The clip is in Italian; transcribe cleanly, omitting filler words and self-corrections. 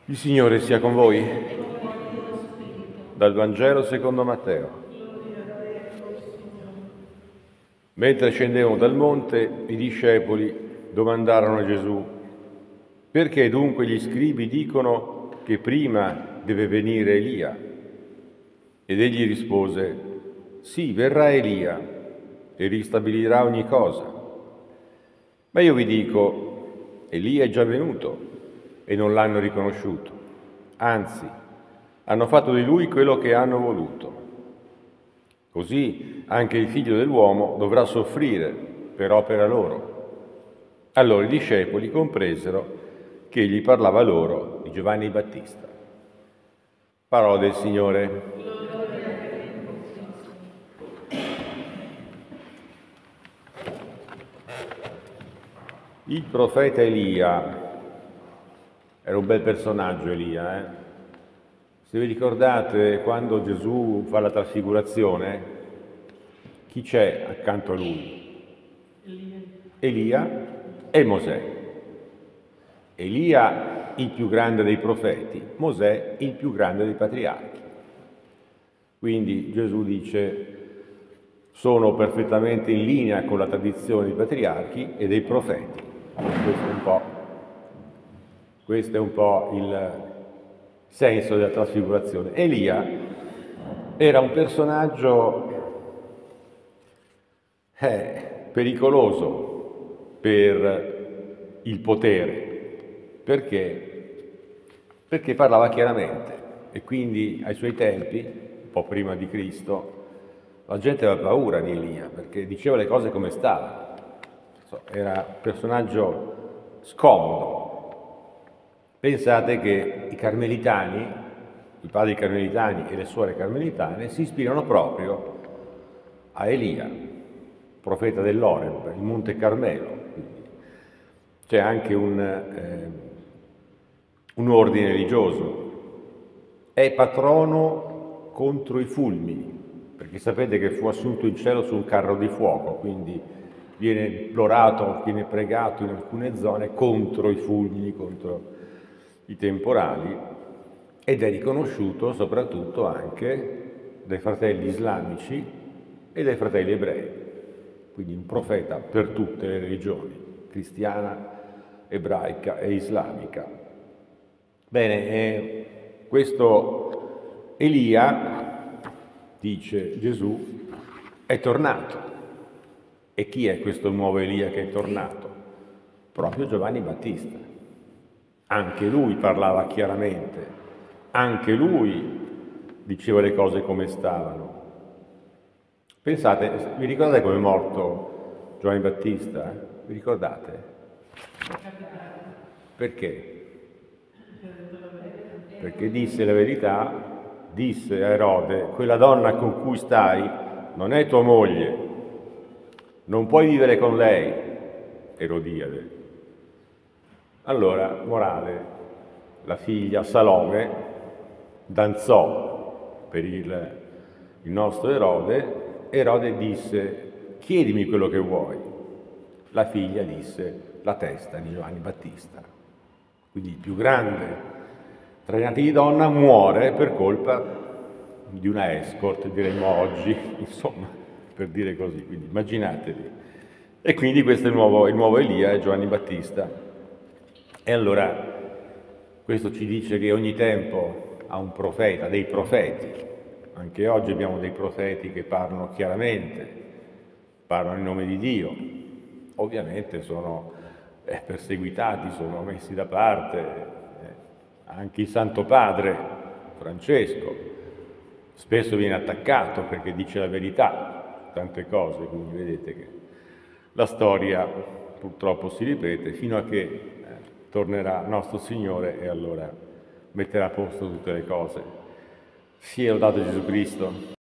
Il Signore sia con voi. Dal Vangelo secondo Matteo. Mentre scendevano dal monte, i discepoli domandarono a Gesù: «Perché dunque gli scribi dicono che prima deve venire Elia?» Ed egli rispose: «Sì, verrà Elia e ristabilirà ogni cosa. Ma io vi dico, Elia è già venuto e non l'hanno riconosciuto. Anzi, hanno fatto di lui quello che hanno voluto. Così anche il Figlio dell'uomo dovrà soffrire per opera loro». Allora i discepoli compresero che egli parlava loro di Giovanni Battista. Parola del Signore. Il profeta Elia era un bel personaggio, Elia. Se vi ricordate, quando Gesù fa la trasfigurazione, chi c'è accanto a lui? Elia e Mosè. Elia il più grande dei profeti, Mosè il più grande dei patriarchi. Quindi Gesù dice: sono perfettamente in linea con la tradizione dei patriarchi e dei profeti. Questo è un po' il senso della trasfigurazione. Elia era un personaggio pericoloso per il potere, perché parlava chiaramente, e quindi ai suoi tempi, un po' prima di Cristo, la gente aveva paura di Elia, perché diceva le cose come stavano. Era un personaggio scomodo. Pensate che i carmelitani, i padri carmelitani e le suore carmelitane, si ispirano proprio a Elia, profeta dell'Oreb, il Monte Carmelo. Quindi c'è anche un ordine religioso. È patrono contro i fulmini, perché sapete che fu assunto in cielo su un carro di fuoco, quindi viene implorato, viene pregato in alcune zone contro i fulmini, contro i temporali, ed è riconosciuto soprattutto anche dai fratelli islamici e dai fratelli ebrei, quindi un profeta per tutte le religioni, cristiana, ebraica e islamica. Bene, questo Elia, dice Gesù, è tornato. E chi è questo nuovo Elia che è tornato? Proprio Giovanni Battista. Anche lui parlava chiaramente, anche lui diceva le cose come stavano. Pensate, vi ricordate come è morto Giovanni Battista? Vi ricordate? Perché? Perché disse la verità, disse a Erode: quella donna con cui stai non è tua moglie, non puoi vivere con lei, Erodiade. Allora, morale, la figlia Salome danzò per il nostro Erode. Erode disse: chiedimi quello che vuoi. La figlia disse: la testa di Giovanni Battista. Quindi il più grande tra i nati di donna muore per colpa di una escort, diremmo oggi, insomma, per dire così, quindi immaginatevi. E quindi questo è il nuovo Elia, è Giovanni Battista. E allora questo ci dice che ogni tempo ha un profeta, dei profeti. Anche oggi abbiamo dei profeti che parlano chiaramente, parlano in nome di Dio. Ovviamente sono perseguitati, sono messi da parte. Anche il Santo Padre Francesco spesso viene attaccato perché dice la verità, tante cose, quindi vedete che la storia purtroppo si ripete fino a che tornerà nostro Signore e allora metterà a posto tutte le cose. Sia lodato Gesù Cristo.